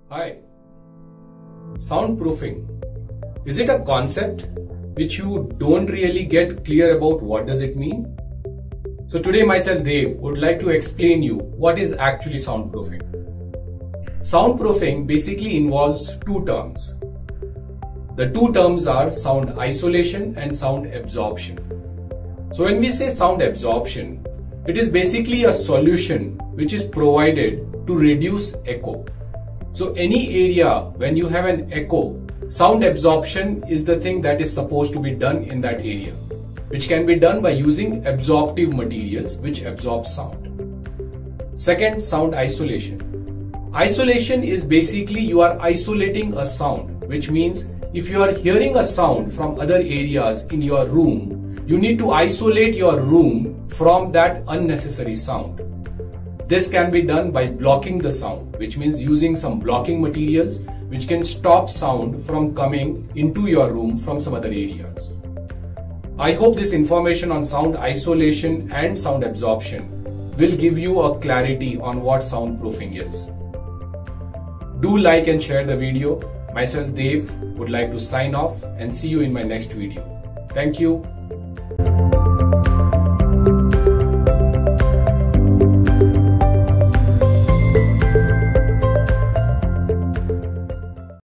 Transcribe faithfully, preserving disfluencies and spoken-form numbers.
Hi. Soundproofing. Is it a concept which you don't really get clear about what does it mean? So today myself Dev would like to explain you what is actually soundproofing. Soundproofing basically involves two terms. The two terms are sound isolation and sound absorption. So when we say sound absorption, it is basically a solution which is provided to reduce echo. So any area when you have an echo, sound absorption is the thing that is supposed to be done in that area, which can be done by using absorptive materials which absorb sound. Second, sound isolation. Isolation is basically you are isolating a sound, which means if you are hearing a sound from other areas in your room, you need to isolate your room from that unnecessary sound. This can be done by blocking the sound, which means using some blocking materials which can stop sound from coming into your room from some other areas. I hope this information on sound isolation and sound absorption will give you a clarity on what soundproofing is. Do like and share the video. Myself Dev would like to sign off and see you in my next video. Thank you.